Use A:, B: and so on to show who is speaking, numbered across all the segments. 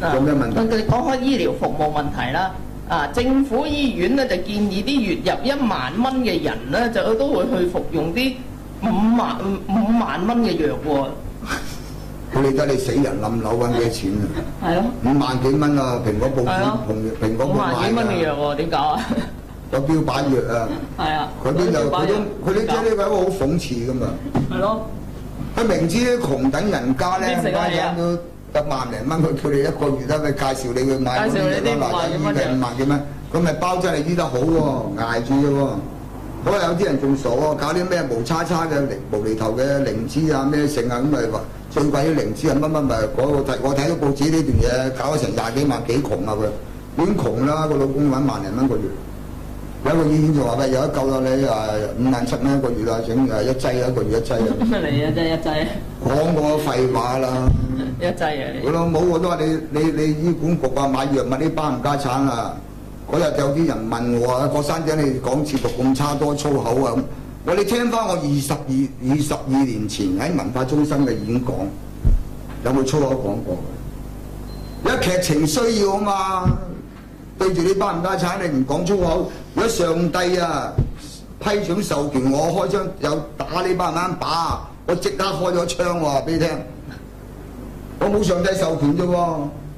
A: 有咩問題？
B: 佢講開醫療服務問題啦。政府醫院咧就建議啲月入1萬蚊嘅人咧，就都會去服用啲5萬蚊嘅藥喎。
A: 佢理得你死人冧樓揾幾多錢啊？
B: 係咯
A: ，5萬幾蚊啊！蘋果報紙蘋果報
B: 5萬幾蚊嘅藥喎，點搞啊？
A: 有標靶藥啊！
B: 係啊，
A: 佢啲就佢啲即係呢個好諷刺噶嘛。
B: 係咯。
A: 佢明知啲窮等人家咧，買都得萬零蚊，佢叫你一個月咧，佢介紹你去買嗰啲藥啦，嗱，醫嘅5萬幾蚊，咁咪包真係醫得好喎，捱住啫喎。好啊，有啲人仲傻喎，搞啲咩無叉叉嘅無厘頭嘅靈芝啊咩剩啊，咁咪話最貴啲靈芝啊乜乜咪我睇到報紙呢段嘢搞咗成20幾萬，幾窮啊佢，已經窮啦，個老公揾萬零蚊個月。有一個醫院就話喂，有得救啦，你5萬7蚊一個月啦，整一劑一個月一劑啊！
B: 乜嚟啊？真係一劑。
A: 講過廢話啦！
B: 一劑啊！
A: 我老母我都話你醫管局啊買藥物啲班唔家產啊！嗰日有啲人問我啊，郭生仔你講節目咁差多粗口啊！我你聽翻我22年前喺文化中心嘅演講，有冇粗口講過？因為劇情需要啊嘛！對住呢班唔家產，你唔講粗口。如果上帝啊批准授權我開槍有打呢班人把，我即刻開咗槍喎，話俾你聽。我冇上帝授權啫喎。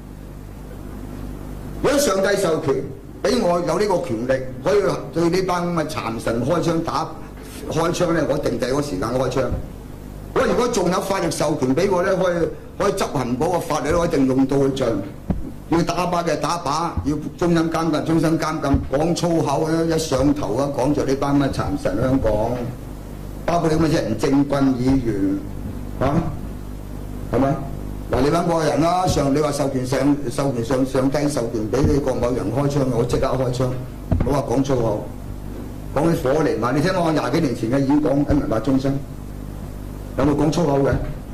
A: 如果上帝授權俾我有呢個權力，可以對呢班咁嘅殘神開槍咧，我定第個時間開槍。我如果仲有法律授權俾我咧，可以執行嗰個法律，我一定用到去盡。要打靶嘅打靶，要終身監禁，終身監禁。講粗口一上頭啊，講着呢班乜殘神香港，包括你咁嘅人政軍議員，係咪？嗱，你揾個人啦，你話授權上帝授權俾你個某人開槍，我即刻開槍。唔好話講粗口，講起火嚟嘛。你聽我20幾年前嘅演講喺文化中心，有冇講粗口嘅？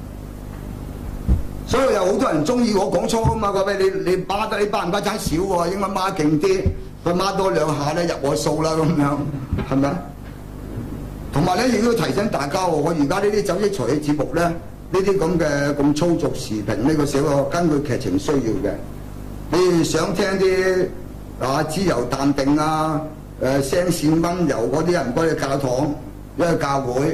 A: 所以有好多人中意我講粗啊嘛，佢話你巴得你班唔家產少喎，應該孖勁啲，佢孖多2下咧入我數啦咁樣，係咪？同埋咧亦都提醒大家喎，我而家呢啲走益財嘅節目咧，呢啲咁嘅咁粗俗時評呢個寫個根據劇情需要嘅，你想聽啲自由淡定啊，聲線溫柔嗰啲人唔該去教堂，一去教會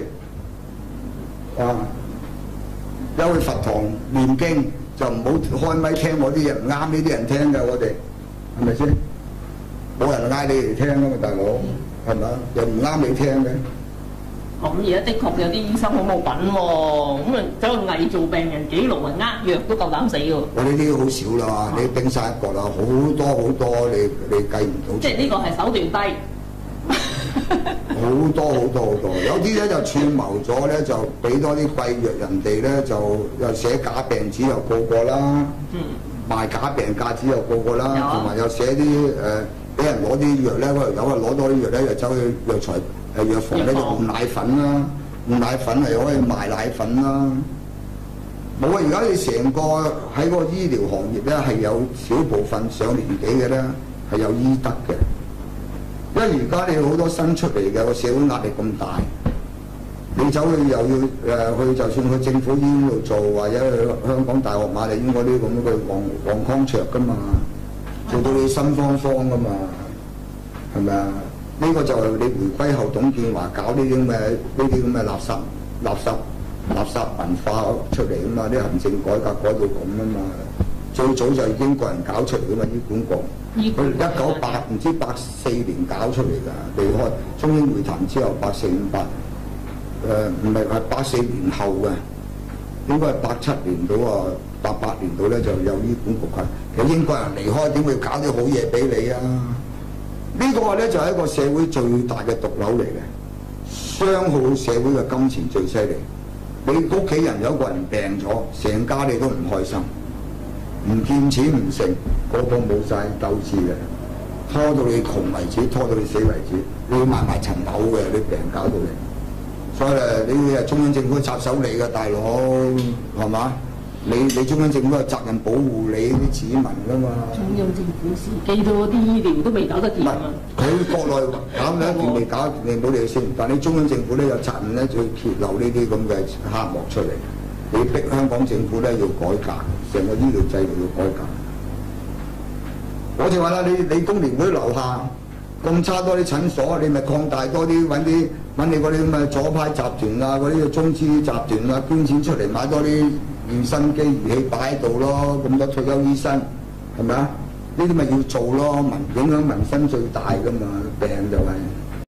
A: 有去佛堂念經，就唔好開咪聽我啲嘢，唔啱呢啲人聽嘅，我哋係咪先？冇人嗌你嚟聽㗎嘛，大佬係咪？又唔啱你聽嘅。
B: 咁而家的確有啲醫生好冇品喎，咁啊走去偽造病人記錄啊，藥都夠膽死喎。
A: 我呢啲好少啦，你冰山一角啦，好多你計唔到。
B: 即係呢個係手段低。
A: 好多，有啲咧就串謀咗咧，就俾多啲貴藥人哋咧，就又寫假病紙又個個啦，賣假病假紙又個個啦，同埋又寫啲俾人攞啲藥咧，嗰條友啊攞多啲藥咧，又走去藥房咧就換奶粉啦，換奶粉係可以賣奶粉啦。冇啊！而家你成個喺個醫療行業咧係有少部分上年紀嘅咧係有醫德嘅。因為而家你好多新出嚟嘅個社會壓力咁大，你走去又要去，就算去政府醫院度做，或者去香港大學瑪麗醫院嗰啲咁嘅黃康卓噶嘛，做到你心慌慌噶嘛，係咪啊？呢個就係你回歸後董建華搞呢啲咁嘅垃圾文化出嚟噶嘛，啲行政改革改到咁啊嘛。最早就係英國人搞出嚟噶嘛，醫管局。佢1984年搞出嚟㗎，離開中英會談之後84、58，唔係84年後嘅，應該係87年到啊88年到咧就有醫管局係。其實英國人離開點會搞啲好嘢俾你啊？呢個咧就係一個社會最大嘅毒瘤嚟嘅，傷耗社會嘅金錢最犀利。你屋企人有個人病咗，成家你都唔開心。唔見錢唔成，個冇晒鬥志嘅，拖到你窮為止，拖到你死為止，你要埋層樓嘅，你病搞到你。所以你係中央政府插手你嘅大佬，係嘛？你中央政府有責任保護你啲子民㗎嘛？
B: 中央政府自己都啲醫療都未搞得掂啊！
A: 佢國內搞兩件未搞，你唔好理佢先。但你中央政府咧有責任咧，就揭露呢啲咁嘅黑幕出嚟。你逼香港政府咧要改革，成個醫療制度要改革。 我就話啦，你工聯會樓下咁差多啲診所，你咪擴大多啲揾你嗰啲咁嘅左派集團啊，嗰啲中資集團啊，捐錢出嚟買多啲驗身機儀器擺喺度咯，咁多退休醫生係咪啊？呢啲咪要做咯，影響民生最大㗎嘛，病就係、是。